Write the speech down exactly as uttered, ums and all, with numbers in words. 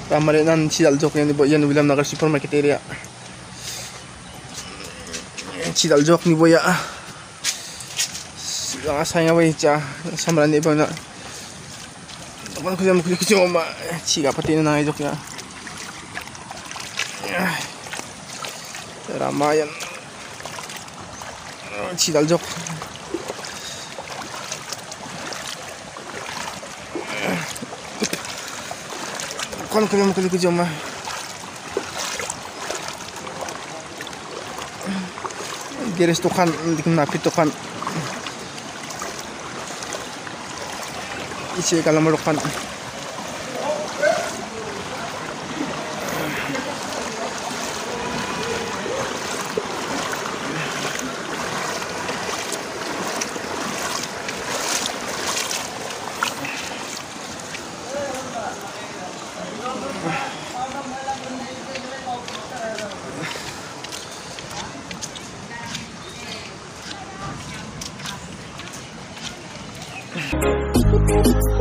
Ramai nan cidal jok yang dibuat yang William Nagar supermarket area. Cidal jok ni boya. Yang asanya boy cah samaran ni boy na. Teman aku jam kulit kucing oma. Ciga pati na nang jok ya. Ramai yang cidal jok. Kon ko mo kulit kucing oma. Geres tukan, dikin napi tukan. Isi kalau merukan. Thank you.